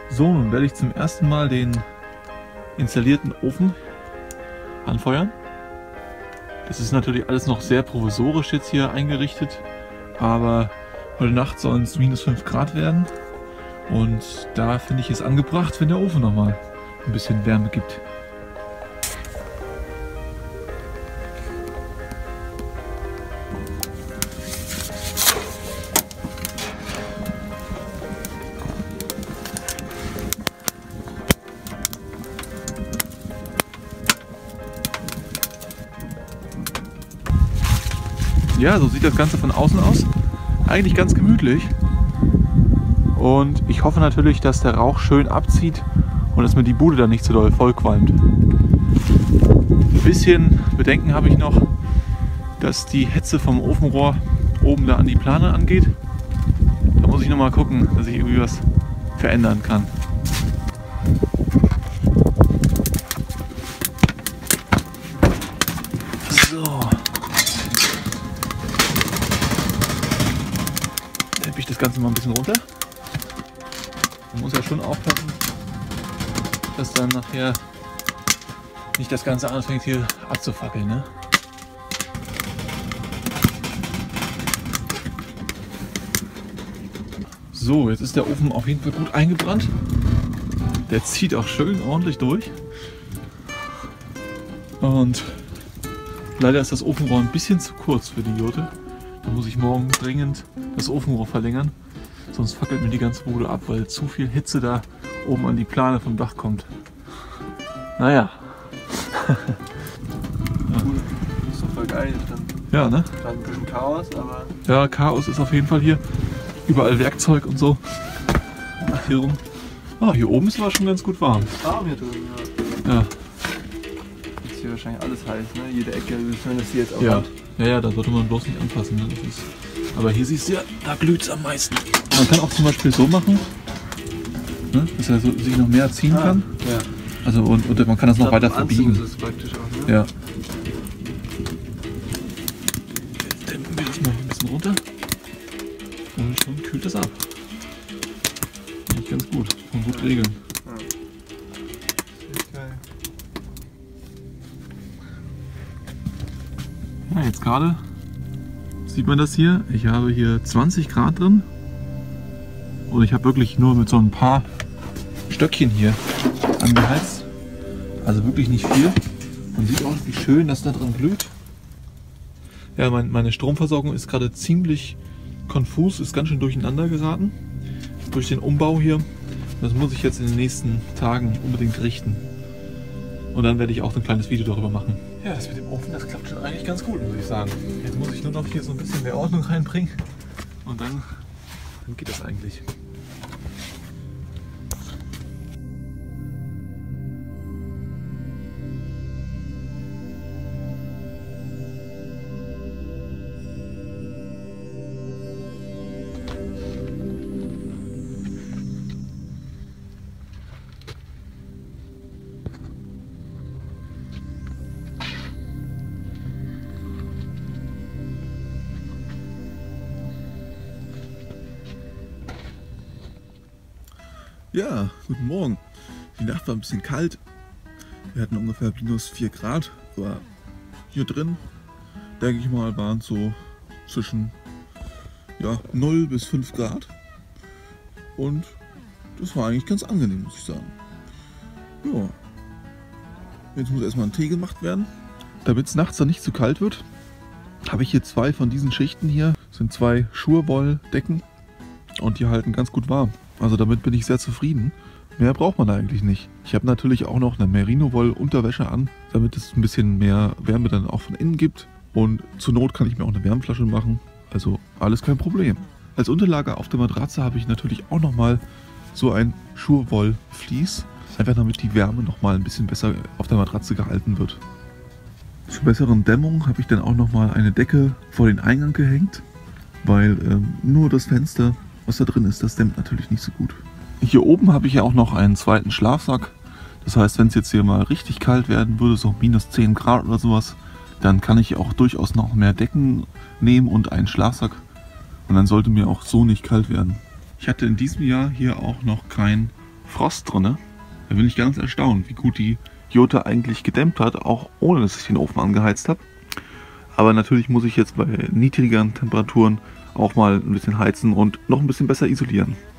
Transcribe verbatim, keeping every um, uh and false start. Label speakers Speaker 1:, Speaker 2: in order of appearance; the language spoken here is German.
Speaker 1: So, nun werde ich zum ersten Mal den installierten Ofen anfeuern. Das ist natürlich alles noch sehr provisorisch jetzt hier eingerichtet, aber heute Nacht sollen es minus fünf Grad werden und da finde ich es angebracht, wenn der Ofen nochmal ein bisschen Wärme gibt. Ja, so sieht das Ganze von außen aus. Eigentlich ganz gemütlich. Und ich hoffe natürlich, dass der Rauch schön abzieht und dass mir die Bude dann nicht zu doll vollqualmt. Ein bisschen Bedenken habe ich noch, dass die Hitze vom Ofenrohr oben da an die Plane angeht. Da muss ich noch mal gucken, dass ich irgendwie was verändern kann. So. Teppe ich das Ganze mal ein bisschen runter. Man muss ja schon aufpassen, dass dann nachher nicht das Ganze anfängt hier abzufackeln, ne? So, jetzt ist der Ofen auf jeden Fall gut eingebrannt. Der zieht auch schön ordentlich durch. Und leider ist das Ofenrohr ein bisschen zu kurz für die Jurte. Da muss ich morgen dringend das Ofenrohr verlängern. Sonst fackelt mir die ganze Bude ab, weil zu viel Hitze da oben an die Plane vom Dach kommt. Naja.
Speaker 2: Das ist doch voll geil. Dann
Speaker 1: Ja, ne?
Speaker 2: gerade ein bisschen Chaos, aber
Speaker 1: Ja, Chaos ist auf jeden Fall hier. Überall Werkzeug und so. Hier rum. Ah, hier oben ist aber schon ganz gut warm.
Speaker 2: warm hier drin. Ja.
Speaker 1: Ja.
Speaker 2: Ist hier wahrscheinlich alles heiß, ne? Jede Ecke, wenn das hier jetzt auch
Speaker 1: Ja.
Speaker 2: hat.
Speaker 1: Ja, ja, da sollte man bloß nicht anfassen. Ne? Das ist, aber hier siehst du ja, da glüht es am meisten. Man kann auch zum Beispiel so machen, ne? Dass er so, sich noch mehr ziehen
Speaker 2: Ah,
Speaker 1: kann.
Speaker 2: ja.
Speaker 1: Also und, und man kann das noch
Speaker 2: Ich glaub,
Speaker 1: weiter
Speaker 2: beim Anziehen
Speaker 1: verbiegen.
Speaker 2: ist es praktisch auch, ne?
Speaker 1: Ja. Jetzt dämpfen wir das mal ein bisschen runter. Und schon kühlt das ab. Finde ich ganz gut. Und gut regeln.
Speaker 2: Ja. Ist geil.
Speaker 1: Ja, jetzt gerade sieht man das hier. Ich habe hier zwanzig Grad drin. Und ich habe wirklich nur mit so ein paar Stöckchen hier angeheizt. Also wirklich nicht viel. Man sieht auch, wie schön das da drin glüht. Ja, mein, meine Stromversorgung ist gerade ziemlich konfus, ist ganz schön durcheinander geraten. Durch den Umbau hier. Das muss ich jetzt in den nächsten Tagen unbedingt richten. Und dann werde ich auch so ein kleines Video darüber machen. Ja, das mit dem Ofen, das klappt schon eigentlich ganz gut, muss ich sagen. Jetzt muss ich nur noch hier so ein bisschen mehr Ordnung reinbringen. Und dann, dann geht das eigentlich. Ja, guten Morgen. Die Nacht war ein bisschen kalt. Wir hatten ungefähr minus vier Grad. Aber hier drin, denke ich mal, waren es so zwischen ja, null bis fünf Grad. Und das war eigentlich ganz angenehm, muss ich sagen. Ja. Jetzt muss erstmal ein Tee gemacht werden. Damit es nachts dann nicht zu kalt wird, habe ich hier zwei von diesen Schichten hier. Das sind zwei Schurwolldecken und die halten ganz gut warm. Also damit bin ich sehr zufrieden. Mehr braucht man eigentlich nicht. Ich habe natürlich auch noch eine Merino-Woll-Unterwäsche an, damit es ein bisschen mehr Wärme dann auch von innen gibt. Und zur Not kann ich mir auch eine Wärmflasche machen. Also alles kein Problem. Als Unterlage auf der Matratze habe ich natürlich auch nochmal so ein Schurwoll-Vlies. Einfach damit die Wärme nochmal ein bisschen besser auf der Matratze gehalten wird. Zur besseren Dämmung habe ich dann auch nochmal eine Decke vor den Eingang gehängt. Weil ähm, nur das Fenster, was da drin ist, das dämmt natürlich nicht so gut. Hier oben habe ich ja auch noch einen zweiten Schlafsack. Das heißt, wenn es jetzt hier mal richtig kalt werden würde, so minus zehn Grad oder sowas, dann kann ich auch durchaus noch mehr Decken nehmen und einen Schlafsack. Und dann sollte mir auch so nicht kalt werden. Ich hatte in diesem Jahr hier auch noch kein Frost drin. Da bin ich ganz erstaunt, wie gut die Jota eigentlich gedämmt hat, auch ohne dass ich den Ofen angeheizt habe. Aber natürlich muss ich jetzt bei niedrigeren Temperaturen auch mal ein bisschen heizen und noch ein bisschen besser isolieren.